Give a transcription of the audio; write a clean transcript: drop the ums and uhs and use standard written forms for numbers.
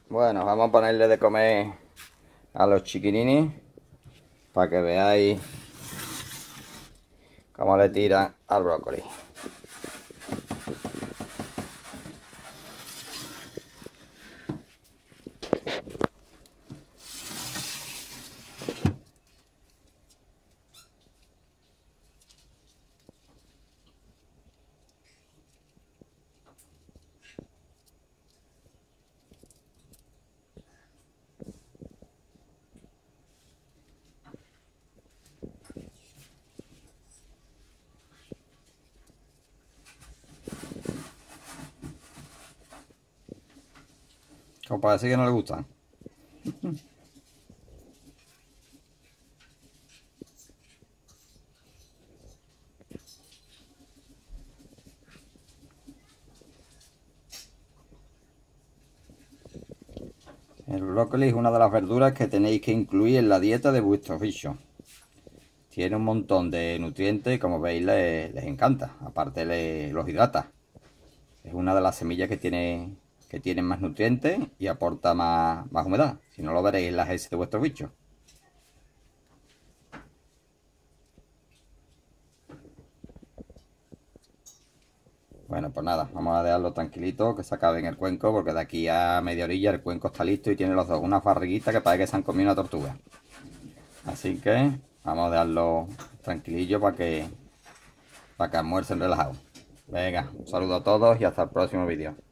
Bueno, vamos a ponerle de comer a los chiquininis para que veáis cómo le tiran al brócoli. Como parece que no le gustan. El brócoli es una de las verduras que tenéis que incluir en la dieta de vuestros bichos. Tiene un montón de nutrientes y como veis les encanta. Aparte los hidrata. Es una de las semillas que tienen más nutrientes y aporta más humedad. Si no lo veréis en las heces de vuestros bichos. Bueno, pues nada, vamos a dejarlo tranquilito, que se acabe en el cuenco, porque de aquí a media orilla el cuenco está listo y tiene los dos unas barriguitas que parece que se han comido una tortuga. Así que vamos a dejarlo tranquilillo para que almuercen relajados. Venga, un saludo a todos y hasta el próximo vídeo.